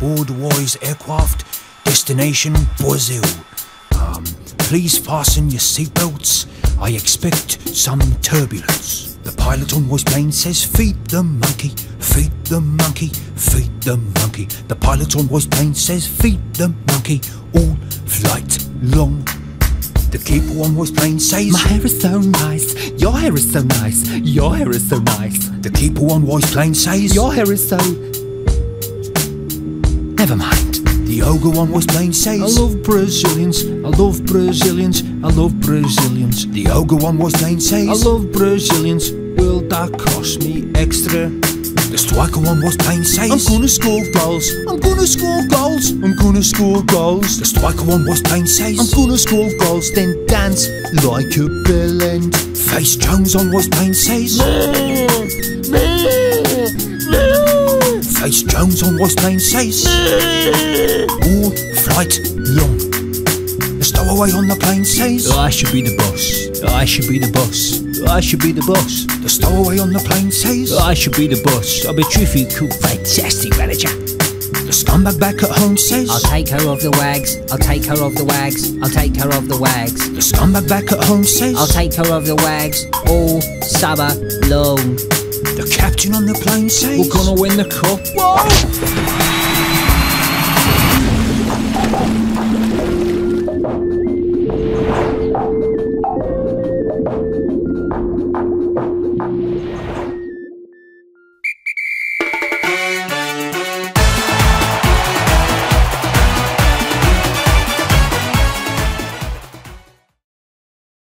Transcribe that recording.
aboard Wise aircraft, destination Brazil. Please fasten your seatbelts. I expect some turbulence. The pilot on Wise plane says, feed the monkey, feed the monkey, feed the monkey. The pilot on Wise plane says, feed the monkey, all flight long. The keeper on Wise plane says, my hair is so nice, your hair is so nice, your hair is so nice. The keeper on Wise plane says, your hair is so... Never mind. The ogre on Wise plane says, I love Brazilians, I love Brazilians, I love Brazilians. The ogre on Wise plane says, I love Brazilians, will that cost me extra? The striker on Wise plane says, I'm gonna score goals, I'm gonna score goals, I'm gonna score goals. The striker on Wise plane says, I'm gonna score goals, then dance like a bellend. Face Jones on Wise plane says, Face Jones on Wise plane says, all flight long. The stowaway on the plane says, I should be the boss, I should be the boss, I should be the boss. The stowaway on the plane says, I should be the boss, I'll be truthfully cool, fantastic manager. The scumbag back at home says, I'll take her of the wags, I'll take her of the wags, I'll take her of the wags. The scumbag back at home says, I'll take her of the wags, all summer long. The captain on the plane says, we're gonna win the cup. Whoa!